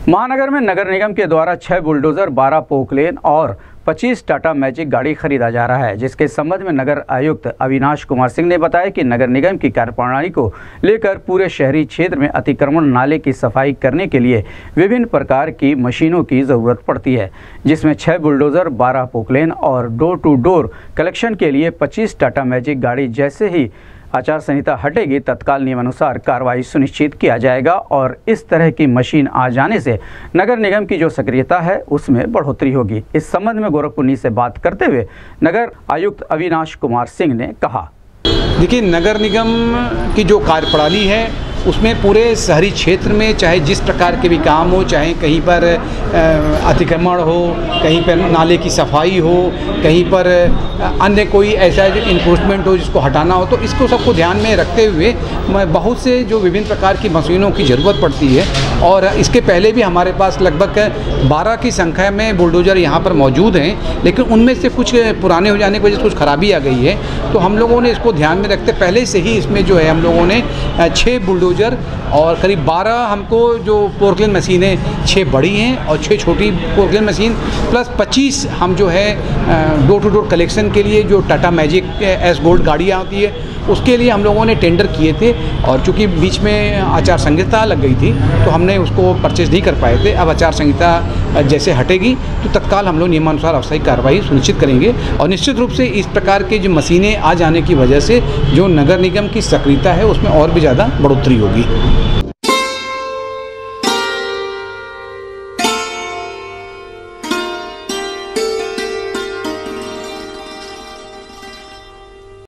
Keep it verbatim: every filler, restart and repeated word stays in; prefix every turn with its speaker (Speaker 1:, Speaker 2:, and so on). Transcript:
Speaker 1: महानगर में नगर निगम के द्वारा छह बुलडोजर, बारह पोकलेन और पच्चीस टाटा मैजिक गाड़ी खरीदा जा रहा है, जिसके संबंध में नगर आयुक्त अविनाश कुमार सिंह ने बताया कि नगर निगम की कार्यप्रणाली को लेकर पूरे शहरी क्षेत्र में अतिक्रमण नाले की सफाई करने के लिए विभिन्न प्रकार की मशीनों की ज़रूरत पड़ती है, जिसमें छह बुलडोजर, बारह पोकलेन और डोर टू डोर कलेक्शन के लिए पच्चीस टाटा मैजिक गाड़ी जैसे ही आचार संहिता हटेगी तत्काल नियमानुसार कार्रवाई सुनिश्चित किया जाएगा और इस तरह की मशीन आ जाने से नगर निगम की जो सक्रियता है उसमें बढ़ोतरी होगी। इस संबंध में गोरखपुर से बात करते हुए नगर आयुक्त अविनाश कुमार सिंह ने कहा,
Speaker 2: देखिए, नगर निगम की जो कार्यप्रणाली है उसमें पूरे शहरी क्षेत्र में चाहे जिस प्रकार के भी काम हो, चाहे कहीं पर अतिक्रमण हो, कहीं पर नाले की सफाई हो, कहीं पर अन्य कोई ऐसा इन्फोर्समेंट हो जिसको हटाना हो, तो इसको सबको ध्यान में रखते हुए बहुत से जो विभिन्न प्रकार की मशीनों की ज़रूरत पड़ती है। और इसके पहले भी हमारे पास लगभग बारह की संख्या में बुलडोज़र यहाँ पर मौजूद हैं, लेकिन उनमें से कुछ पुराने हो जाने की वजह से कुछ खराबी आ गई है। तो हम लोगों ने इसको ध्यान में रखते पहले से ही इसमें जो है हम लोगों ने छः बुलडोज़र और करीब बारह हमको जो पोकलेन मशीनें छः बड़ी हैं और छः छोटी पोकलेन मशीन प्लस पच्चीस हम जो है डोर टू डोर कलेक्शन के लिए जो टाटा मैजिक एस गोल्ड गाड़ियाँ आती है उसके लिए हम लोगों ने टेंडर किए थे। और चूँकि बीच में आचार संहिता लग गई थी तो हमने उसको परचेज़ नहीं कर पाए थे। अब आचार संहिता जैसे हटेगी तो तत्काल हम लोग नियमानुसार आवश्यक कार्रवाई सुनिश्चित करेंगे और निश्चित रूप से इस प्रकार के जो मशीनें आ जाने की वजह से जो नगर निगम की सक्रियता है उसमें और भी ज़्यादा बढ़ोतरी होगी।